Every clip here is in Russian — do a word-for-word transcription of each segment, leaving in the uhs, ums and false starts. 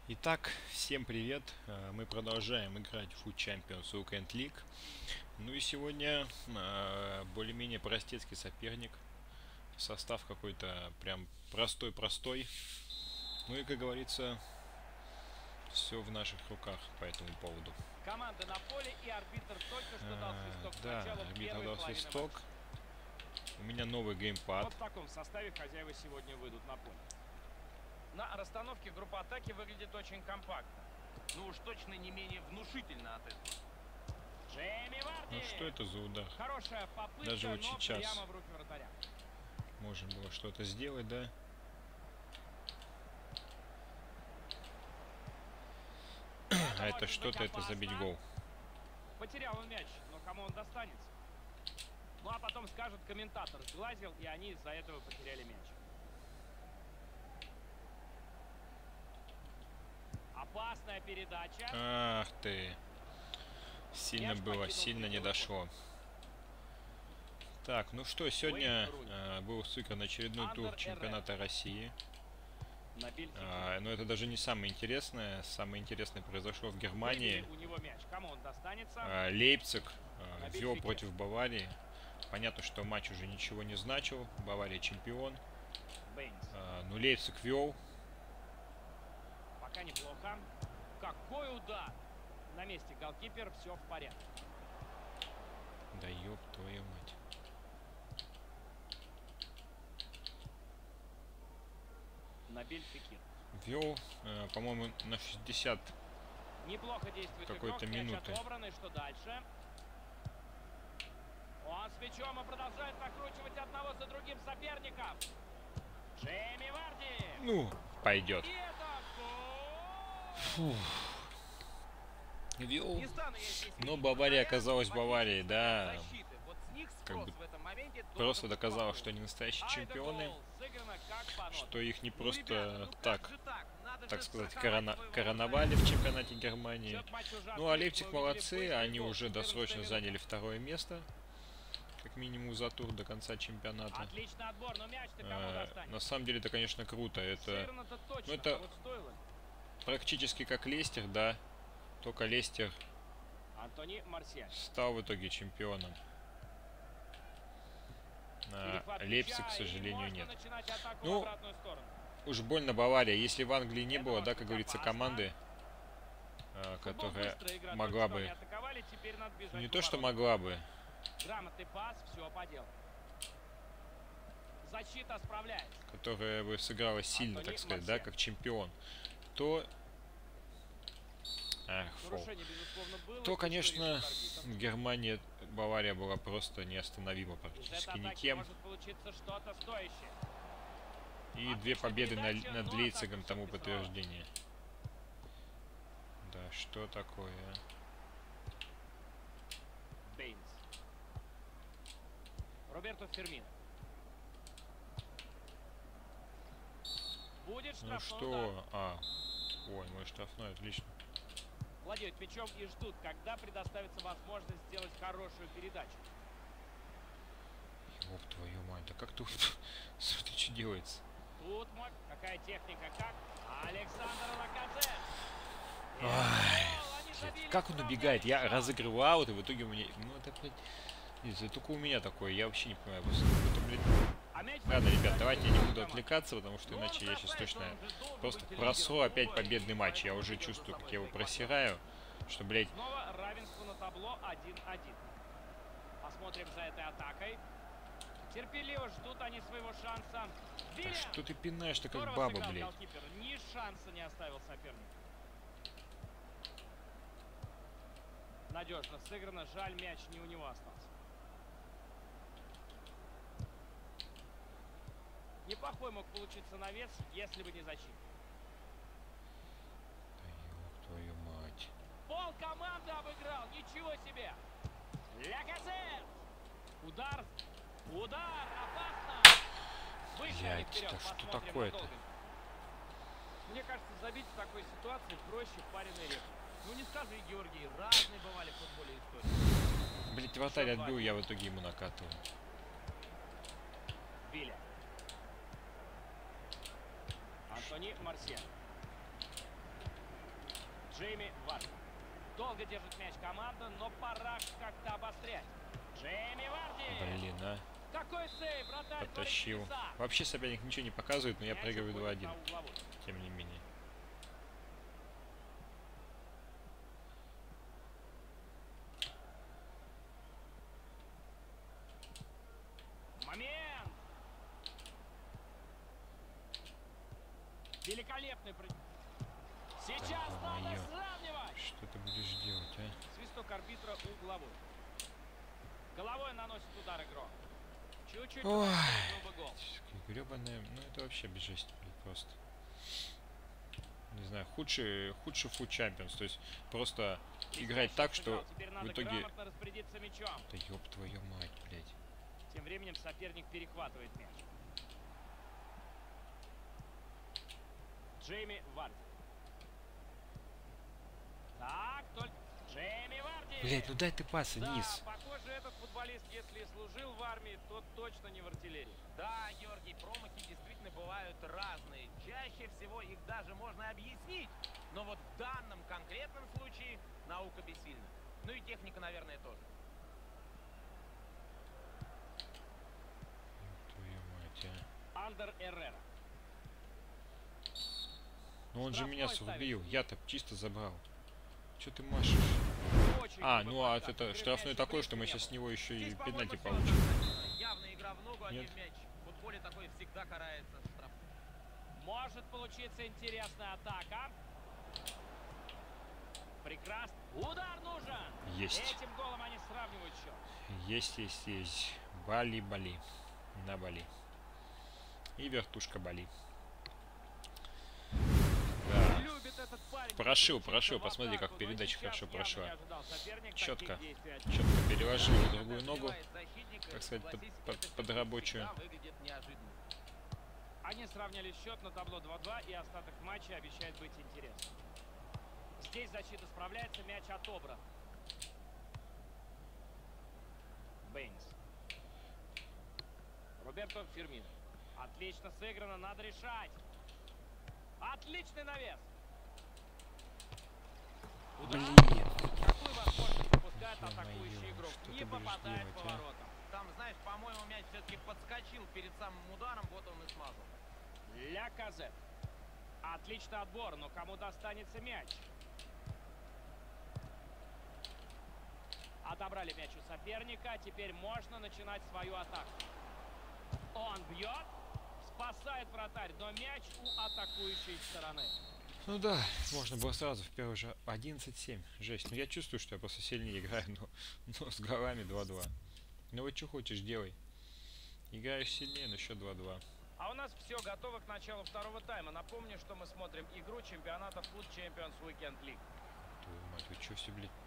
Итак, всем привет! Э, Мы продолжаем играть в Food Champions Weekend League. Ну и сегодня э, более-менее простецкий соперник. Состав какой-то прям простой-простой. Ну и, как говорится, все в наших руках по этому поводу. Команда на поле, и арбитр только что дал Э, свисток к да, началу арбитр первой дал половины свисток. матча. У меня новый геймпад. Вот в таком составе хозяева сегодня выйдут на поле. На расстановке группа атаки выглядит очень компактно. Ну уж точно не менее внушительно от этого. Джейми Варди! Ну что это за удар? Хорошая попытка, Даже вот но сейчас прямо в руки вратаря. можно было что-то сделать, да? А это что-то, это забить гол. Потерял он мяч, но кому он достанется? Ну а потом скажет комментатор, сглазил, и они из-за этого потеряли мяч. Опасная передача. Ах ты. Сильно Мяч было, покинул сильно не пределы дошло. Так, ну что, сегодня э, был сыгран очередной тур чемпионата России. А, но это даже не самое интересное. Самое интересное произошло в Германии. У него мяч. Кому он достанется? А, Лейпциг а, вел против Баварии. Понятно, что матч уже ничего не значил. Бавария чемпион. А, ну, Лейпциг вел. Пока неплохо. Какой удар! На месте голкипер, все в порядке. Да ёб твою мать. Набиль Фекир. Вел, э, по-моему, на шестьдесят Неплохо действует какой-то минуты. Отобран, и что дальше? Он с мячом и продолжает накручивать одного за другим соперников. Джейми Варди. Ну, пойдет. Фух. Вел. Но Бавария оказалась Баварией, да. Как бы просто доказала, что они настоящие чемпионы, что их не просто так, так сказать, корона короновали в чемпионате Германии. Ну а Лейпциг молодцы, они уже досрочно заняли второе место, как минимум за тур до конца чемпионата. Э, на самом деле это, конечно, круто. Это, ну, это практически как Лестер, да, только Лестер стал в итоге чемпионом. А Лейпциг, к сожалению, нет. Ну, уж больно Бавария. Если в Англии не было, да, как говорится, команды, а, которая могла бы... Ну, не то, что могла бы. Которая бы сыграла сильно, так сказать, да, как чемпион. То... Ах, фол. То, конечно, Германия, Бавария была просто неостановима практически никем. И две победы на, над Лейпцигом тому подтверждение. Да, что такое? Бейнс. Роберто Фермино. Будет ну что? А, ой, мой штрафной, отлично. Владеют мячом и ждут, когда предоставится возможность сделать хорошую передачу. Ёб твою мать, да как тут... Смотри, что делается. Тут какая техника, как Александр Лаказет. Ай, как он убегает? Я разыгрывал аут, и в итоге у меня... Ну, это, блядь... Нет, это только у меня такое, я вообще не понимаю. Это, блядь... Ладно, ребят, давайте я не буду отвлекаться, потому что иначе я сейчас точно просто просру опять победный матч. Я уже чувствую, как я его просираю, что, блядь... Снова равенство на табло один один. Посмотрим за этой атакой. Терпеливо ждут они своего шанса. Да что ты пинаешь-то как баба, блядь? Ни шанса не оставил соперника. Надежно сыграно, жаль, мяч не у него остался. Неплохой мог получиться навес, если бы не защита. Да ёб твою мать. Пол команды обыграл, ничего себе! Лаказет! Удар, удар, опасно! Блядь, да что такое-то? Мне кажется, забить в такой ситуации проще пареной репы. Ну не скажи, Георгий, разные бывали в футболе истории. Блядь, вратарь отбил, я в итоге ему накатываю. Виля. Антони Марсиаль. Джейми Варди. Долго держит мяч команда, но пора как-то обострять. Джейми Варди. Блин, а. Какой сейв, вратарь Потащил. творит чудеса. Вообще соперник ничего не показывает, но я Мяч проигрываю уходит два один. на угловой. Тем не менее. Момент. Великолепный про... Сейчас Да, надо ё-моё. сравнивать. Что ты будешь делать, а? Свисток арбитра угловой. Головой наносит удар игрок. Чуть-чуть Ой. был бы гол. Гребаная, ну это вообще безжесть, блин, просто. Не знаю, худший, худший фут Champions, то есть просто играть так, что Теперь в надо итоге... грамотно распорядиться мячом. Да ёб твою мать, блядь. Тем временем соперник перехватывает мяч. Джейми Варди. Так, только... Джейми Варди! Блядь, ну дай ты пас вниз. Да, похоже, этот футболист, если и служил в армии, то точно не в артиллерии. Да, Георгий, промахи действительно бывают разные. Чаще всего их даже можно объяснить. Но вот в данном конкретном случае наука бессильна. Ну и техника, наверное, тоже. Твою мать, а. Андер Эррера. Ну он же Штрафной меня ставит. срубил, я-то чисто забрал. Чё ты машешь? Очень А, грубый ну а контакт. это Игры штрафной мяч такой, близко что мы не сейчас было. с него еще и Здесь, пенальти по-моему, получим. всё явная игра в ногу, а не Нет. в мяч. В футболе такое всегда карается штрафным. Может получиться интересная атака. Прекрасно. Удар нужен. Есть. Этим голом они сравнивают счет. Есть, есть, есть. Бали, Бали. На Бали. И вертушка Бали. Да. Любит этот парень. Прошил, включиться прошил. в Посмотри, как атаку, но передача сейчас хорошо явно прошла. не ожидал соперник Четко. таких действий от Четко переложил на другую ногу. защитника, так сказать, под- согласись, под- это под всегда рабочую. выглядит неожиданно. Они сравняли счет на табло два-два, и остаток матча обещает быть интересным. Здесь защита справляется, мяч отобран. Бэйнс. Роберто Фирмино. Отлично сыграно, надо решать. Отличный навес. Удар. Блин. Какую возможность пропускает Ё-моё, атакующий игрок? что Не ты будешь попадает делать, по а? воротам. Там, знаешь, по-моему, мяч все-таки подскочил перед самым ударом, вот он и смазал. Ля Казет. Отличный отбор, но кому достанется мяч? Отобрали мяч у соперника, теперь можно начинать свою атаку. Он бьет, спасает вратарь, но мяч у атакующей стороны. Ну да, можно было сразу в первый же одиннадцать семь. Жесть. Ну я чувствую, что я просто сильнее играю, но, но с голами два-два. Ну вот что хочешь, делай. Играешь сильнее, но счет два-два. А у нас все готово к началу второго тайма. Напомню, что мы смотрим игру чемпионата Foot Champions Weekend League. Твою мать, вы чё себе, блядь?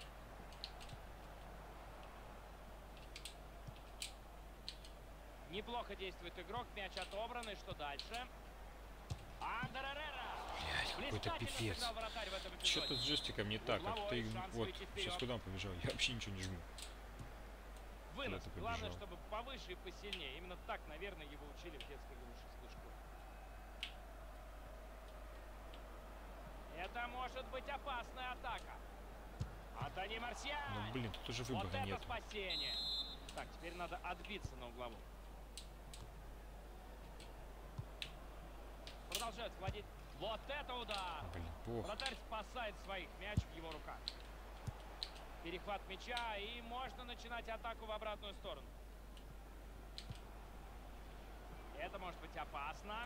Неплохо действует игрок, мяч отобран, и что дальше? Андер Эррера! Блядь, какой-то пипец. Что-то с джойстиком не так. Как ты, вот, сейчас куда он побежал? Я вообще ничего не жму. Вынос. Куда-то Главное, побежал. чтобы повыше и посильнее. Именно так, наверное, его учили в детской грушевской школе. Это может быть опасная атака. Антони Марсиаль! Ну блин, тут уже Вот выбора это нет. спасение! Так, теперь надо отбиться на угловую. Продолжают владеть. Вот это удар! Блин, плохо. Вратарь спасает своих. Мяч в его руках. Перехват мяча, и можно начинать атаку в обратную сторону. Это может быть опасно.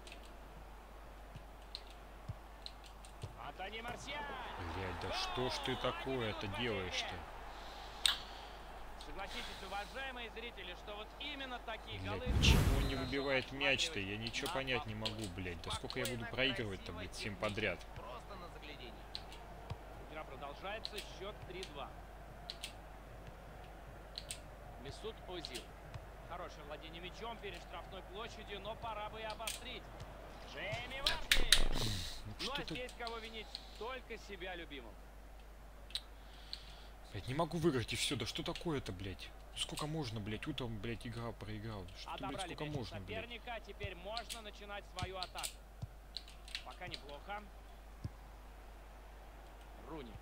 Антони Марсиаль! Блядь, да что ж ты такое-то делаешь-то? Согласитесь, уважаемые зрители, что вот именно такие Блядь, голы... почему он не выбивает мяч-то? Я ничего понять не могу, блядь. Да сколько я буду проигрывать-то, блядь, всем подряд? Просто на заглядение. Игра продолжается, счет три-два. Месут Озил. Хорошее владение мячом перед штрафной площадью, но пора бы и обострить. Джейми Варди! Ну, Ну а что-то... здесь кого винить? Только себя любимым. Блядь, не могу выиграть и все. Да что такое-то, блядь? Сколько можно, блядь? Утром, блядь, играл, проиграл. Что, блядь, Отобрали сколько мяч у можно, блядь? соперника, теперь можно начинать свою атаку. Пока неплохо. Руни.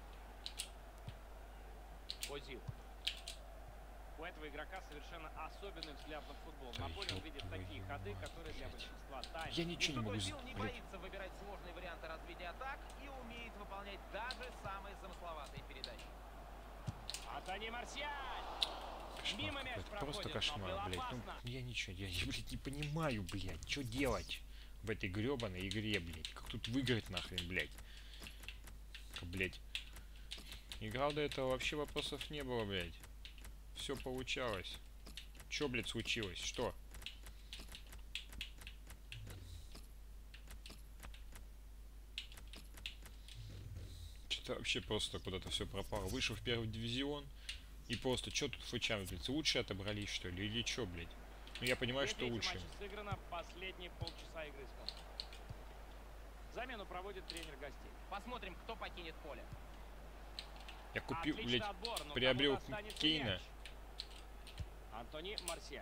Озил. У этого игрока совершенно особенный взгляд на футбол. Да На поле он видит ёб такие твою ходы, мать, которые для блядь. большинства тайны. Я ничего не могу Озил сделать, не блядь. боится выбирать сложные варианты развития атак и умеет выполнять даже самые замысловатые передачи. Антони Марсиаль! Кошмар Мимо мяч какой-то, просто проходит, но кошмар, было блядь. Ну, опасно. я ничего, я, я, блядь, не понимаю, блядь, что делать в этой гребаной игре, блядь. Как тут выиграть нахрен, блядь. Как, блядь. Играл до этого, вообще вопросов не было, блядь. Все получалось. Чё, блядь, случилось? Что? Что-то вообще просто куда-то все пропало. Вышел в первый дивизион. И просто, что тут фычам, блядь? Лучше отобрались, что ли? Или что, блядь? Ну, я понимаю, Две что трети лучше. матча сыграно, последние полчаса игры смотрим. Замену проводит тренер гостей. Посмотрим, кто покинет поле. Я купил, Отличный блядь, отбор, но приобрел кому достанется Кейна. мяч? Антони Марсиаль.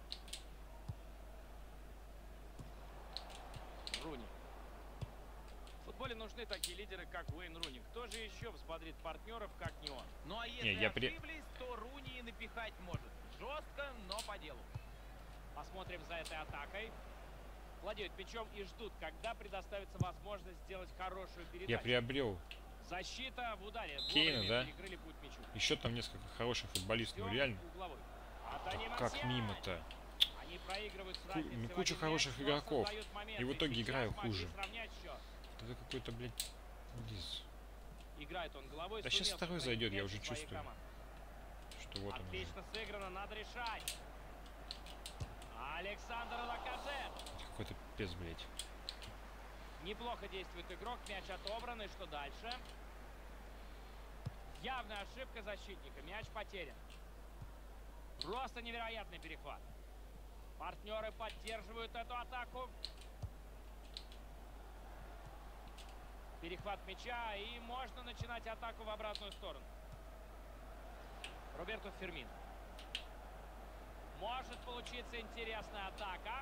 Руни. В футболе нужны такие лидеры, как Уэйн Руни. Кто же еще взбодрит партнеров, как не он? Ну а если Не, я при- ошиблись, то Руни напихать может. Жестко, но по делу. Посмотрим за этой атакой. Владеют мячом и ждут, когда предоставится возможность сделать хорошую передачу. Я приобрел Защита в ударе. Кейна, Вовремя да? перекрыли путь мячу. еще там несколько хороших футболистов. Ну, Ждем реально. угловой. Да Антони как Марсиаль. мимо-то? Они проигрывают с Ку- разницей ну, в куча один хороших мяч, но игроков. создают моменты. И в итоге Сейчас играю могли хуже. сравнять счет. Это какой-то, блядь, лиз. Играет он головой. Да сейчас сумел второй сохранить зайдет, я мяч уже у своей чувствую. команды. Что вот он. уже. Отлично сыграно, надо решать. Александр Лаказет. Какой-то пес, блядь. Неплохо действует игрок, мяч отобран, и что дальше? Явная ошибка защитника, мяч потерян. Просто невероятный перехват. Партнеры поддерживают эту атаку. Перехват мяча, и можно начинать атаку в обратную сторону. Роберто Фермино. Может получиться интересная атака.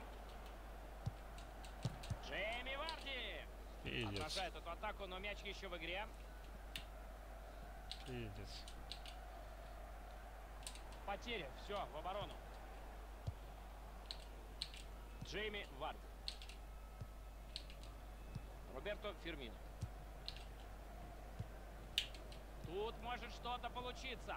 Джейми Варди Пиздец. отражает эту атаку, но мяч еще в игре. Пиздец. Потеря. Все, в оборону. Джейми Варди. Роберто Фермино. Тут может что-то получиться.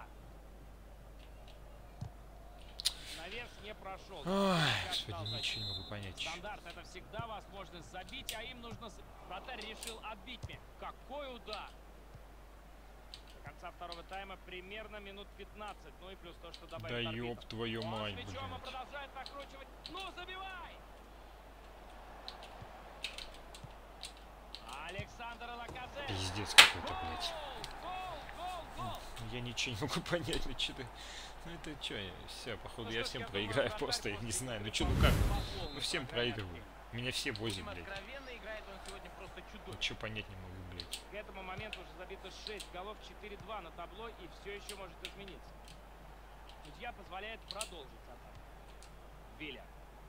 Навес не прошел. Ой, Как господи, стал ничего не могу понять. стандарт — это всегда возможность забить, а им нужно... с- Вратарь решил отбить мяч. Какой удар! До конца второго тайма примерно минут пятнадцать. Ну и плюс то, что Да добавит арбитр. ёб твою Он мать, с мячом и блядь. продолжает прокручивать. Ну, забивай! Александр Лаказет. Пиздец какой-то, блядь. Гол, гол, гол, гол. Я ничего не могу понять, ну что ты... Ну это что, все, походу Ну я что ж, всем я проиграю думаю, просто, я вратарь не после знаю. Ну игры что, ну по как? полной Ну всем программе проигрываю. Меня все возят, Будем блядь. откровенны, играет он сегодня просто чудовищно. Ничего понять не могу, блядь. К этому моменту уже забито шесть голов, четыре-два на табло, и все еще может измениться. Судья позволяет продолжить атаку. Виля.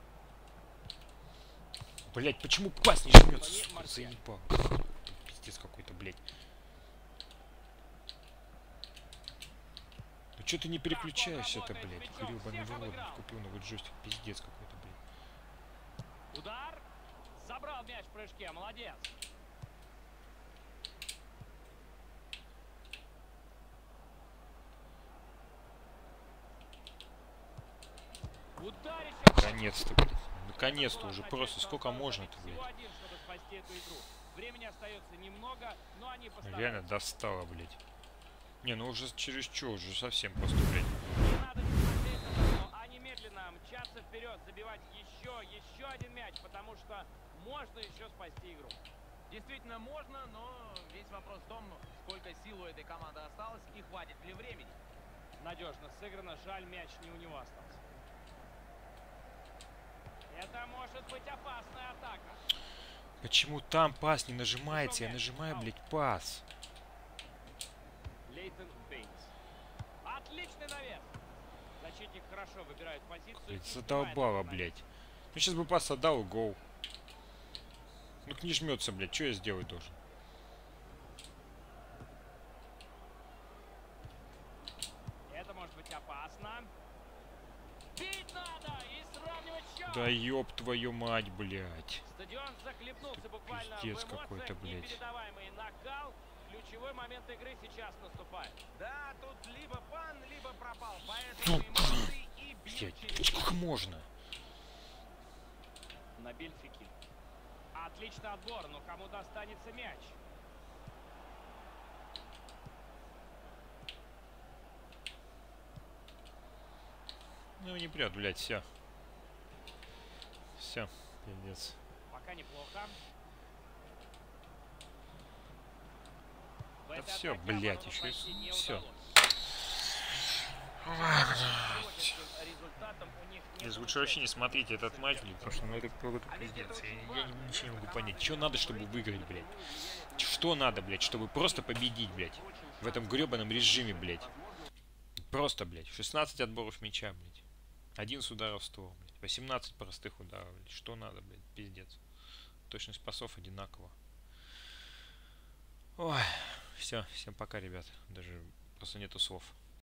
Блядь, почему пас не жмется? Антони Сука, Марсиаль. заебал. Пиздец какой-то, блядь. Ну что ты не переключаешься-то, работает блядь? с мячом, Гребаный всех вывод. обыграл. Купил новый джойстик. Пиздец какой-то, блядь. Удар. Забрал мяч в прыжке. Молодец. Ударить. Наконец-то, блядь. Наконец-то уже просто. Сколько можно-то, Всего блядь? один, чтобы спасти эту игру. Времени остается немного, но они постараются. Реально достало, блядь. Не, ну уже чересчур, уже совсем просто, блядь. Не надо не смотреть на табло, а немедленно мчаться вперед, забивать еще, еще один мяч, потому что можно еще спасти игру. Действительно можно, но весь вопрос в том, сколько сил у этой команды осталось и хватит ли времени. Надежно сыграно, жаль, мяч не у него остался. Это может быть опасная атака. Почему там пас не нажимается? Я нажимаю, блядь, пас. Лейтон Бейнс. Отличный навес. Защитник хорошо выбирает позицию. и Блядь, снимает задолбало, этот навес. блядь. Ну сейчас бы пас отдал и гол. Ну не жмется, блядь, что я сделать должен? Да ёб твою мать, блядь. Стадион захлебнулся буквально пиздец в какой-то, эмоциях, блядь. непередаваемый накал. Ключевой момент игры сейчас наступает. Да, тут либо бан, либо пропал. Поэтому эмоции и бьют через... Блядь, как можно? Набиль Фекир. Отличный отбор, но кому достанется мяч? Ну не прет, блядь, все. Все, пиздец. Пока неплохо. Да все, блядь, еще и все. Здесь лучше вообще не смотрите этот матч, блядь, потому что ну это какой-то пиздец. Я, я ничего не могу понять. Что надо, чтобы выиграть, блядь? Что надо, блядь, чтобы просто победить, блядь? В этом гребаном режиме, блядь. Просто, блядь, шестнадцать отборов мяча, блядь. одиннадцать ударов в ствол, блядь. восемнадцать простых ударов, блядь. Что надо, блядь, пиздец. Точность пасов одинаково. Ой, все, всем пока, ребят. Даже просто нету слов.